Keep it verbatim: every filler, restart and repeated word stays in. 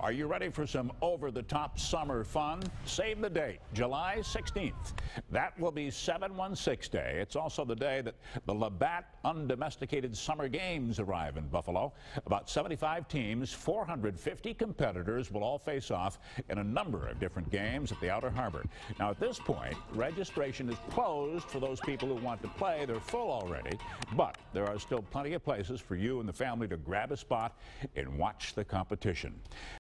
are you ready for some over-the-top summer fun? Save the date, July sixteenth. That will be seven one six Day. It's also the day that the Labatt Undomesticated Summer Games arrive in Buffalo. About seventy-five teams, four hundred fifty competitors will all face off in a number of different games at the Outer Harbor. Now, at this point, registration is closed for those people who want to play. They're full already, but there are still plenty of places for you and the family to grab a spot and watch the competition.